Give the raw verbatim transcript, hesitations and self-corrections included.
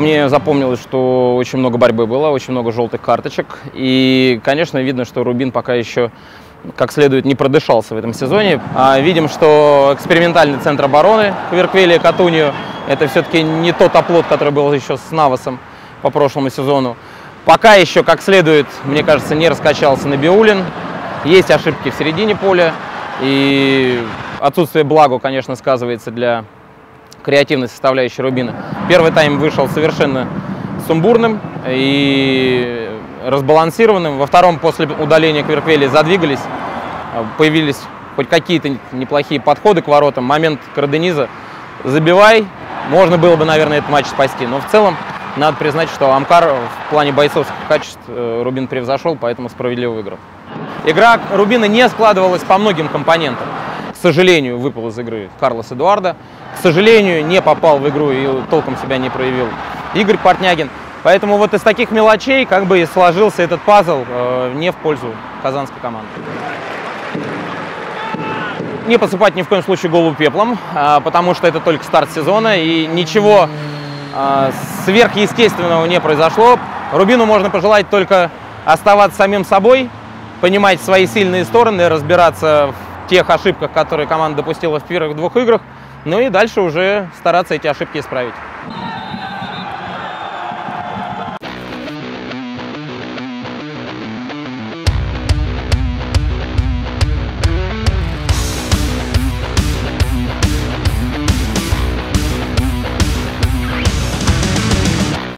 Мне запомнилось, что очень много борьбы было, очень много желтых карточек. И, конечно, видно, что Рубин пока еще как следует не продышался в этом сезоне. А видим, что экспериментальный центр обороны Кверквелия Катунью – это все-таки не тот оплот, который был еще с Навасом по прошлому сезону. Пока еще как следует, мне кажется, не раскачался Набиуллин. Есть ошибки в середине поля. И отсутствие Благо, конечно, сказывается для креативной составляющей Рубина. Первый тайм вышел совершенно сумбурным и разбалансированным. Во втором, после удаления Кверквелии, задвигались, появились хоть какие-то неплохие подходы к воротам. Момент Кардениза забивай. Можно было бы, наверное, этот матч спасти. Но в целом надо признать, что Амкар в плане бойцовских качеств Рубин превзошел, поэтому справедливо выиграл. Игра Рубина не складывалась по многим компонентам. К сожалению, выпал из игры Карлос Эдуардо. К сожалению, не попал в игру и толком себя не проявил Игорь Портнягин. Поэтому вот из таких мелочей как бы и сложился этот пазл э, не в пользу казанской команды. Не посыпать ни в коем случае голову пеплом, э, потому что это только старт сезона и ничего э, сверхъестественного не произошло. Рубину можно пожелать только оставаться самим собой, понимать свои сильные стороны, разбираться в тех ошибках, которые команда допустила в первых двух играх, ну и дальше уже стараться эти ошибки исправить.